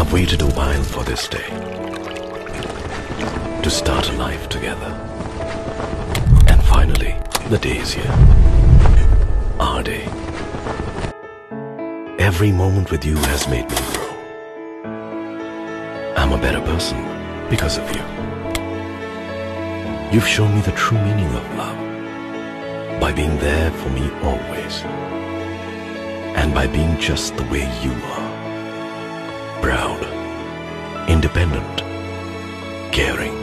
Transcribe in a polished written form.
I've waited a while for this day, to start a life together. And finally, the day is here. Our day. Every moment with you has made me grow. I'm a better person because of you. You've shown me the true meaning of love by being there for me always, and by being just the way you are. Proud, independent, caring,